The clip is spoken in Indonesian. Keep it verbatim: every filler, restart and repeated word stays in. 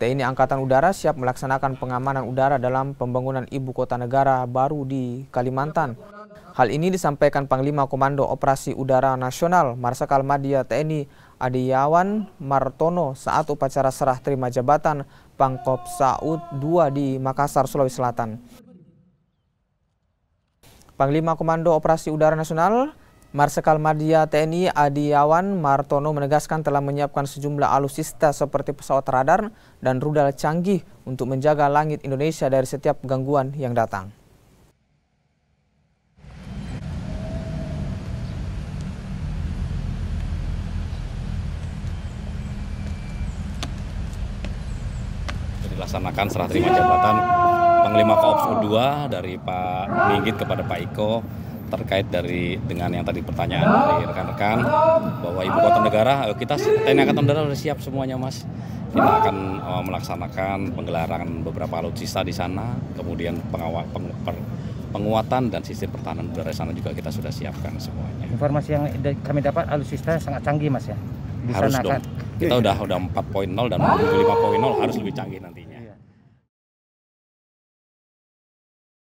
T N I Angkatan Udara siap melaksanakan pengamanan udara dalam pembangunan ibu kota negara baru di Kalimantan. Hal ini disampaikan Panglima Komando Operasi Udara Nasional Marsikal Madya T N I Adiyawan Martono saat upacara serah terima jabatan Pangkopsud dua di Makassar, Sulawesi Selatan. Panglima Komando Operasi Udara Nasional Marsikal Madya T N I Adiyawan Martono menegaskan telah menyiapkan sejumlah alutsista seperti pesawat radar dan rudal canggih untuk menjaga langit Indonesia dari setiap gangguan yang datang. Dilaksanakan serah terima jabatan Panglima Koopsud dua dari Pak Minggit kepada Pak Iko terkait dari dengan yang tadi pertanyaan dari rekan-rekan bahwa ibu kota negara, kita T N I Angkatan Udara sudah siap semuanya, Mas. Kita akan uh, melaksanakan penggelaran beberapa alutsista di sana, kemudian pengawa, peng, per, penguatan dan sistem pertahanan udara di sana juga kita sudah siapkan semuanya. Informasi yang kami dapat alutsista sangat canggih, Mas, ya. Di harus sana dong. Kan? Kita udah udah empat titik nol dan menuju lima titik nol harus lebih canggih nantinya.